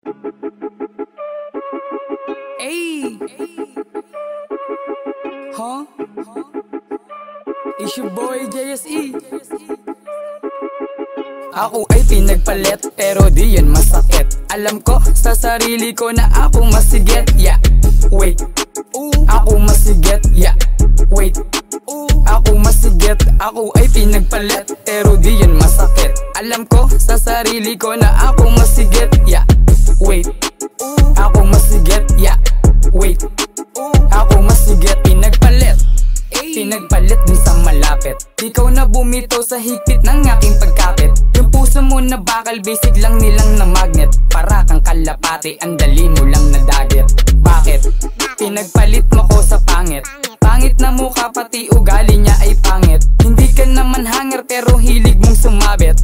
Hey, huh? It's your boy JSE. Ako ay pinagpalit pero di yan masakit. Alam ko sa sarili ko na ako masigit. Yeah, wait, ako masigit. Yeah, wait, ako masigit. Ako ay pinagpalit pero di yan masakit. Alam ko sa sarili ko na ako masigit. Yeah, wait, ako masigit. Yeah, wait, ako masigit. Pinagpalit din sa malapit. Ikaw na bumitaw sa higpit ng aking pagkapit. Yung puso mo na bakal, basic lang nilang na magnet. Para kang kalapati, ang dali mo lang na dagat. Bakit? Pinagpalit mo ko sa pangit. Pangit na mukha pati ugali niya ay pangit. Hindi ka naman hanger pero hilig mong sumabit.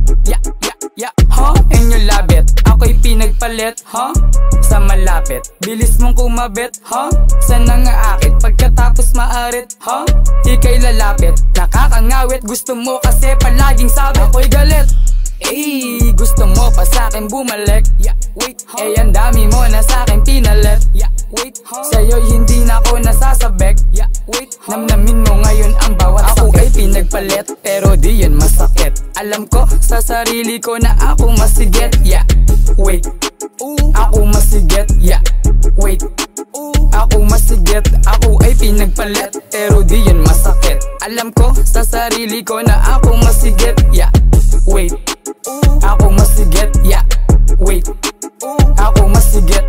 And you love it. Ako'y pinagpalit, sa malapit. Bilis mong kumabit, sa nangaakit. Pagkatapos maarit, ika'y lalapit. Nakakangawit, gusto mo kasi palaging sabit. Ako'y galit, gusto mo pa sa'kin bumalik. Ang dami mo na sa'kin pinalit. Sa'yo'y hindi na ako nasasabik. Namnamin mo ngayon ang bawat sakit. Ako ay pinagpalit pero di yan masakit. Alam ko sa sarili ko na ako masigit. Yeah, wait, ako masigit. Yeah, wait, ako masigit. Ako ay pinagpalit pero di yan masakit. Alam ko sa sarili ko na ako masigit. Yeah, wait, ako masigit. Yeah, wait, ako masigit.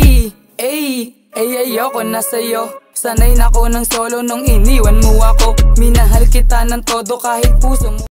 Ayoko na sa'yo. Sanay na ko ng solo nung iniwan mo ako. Minahal kita ng todo kahit puso mo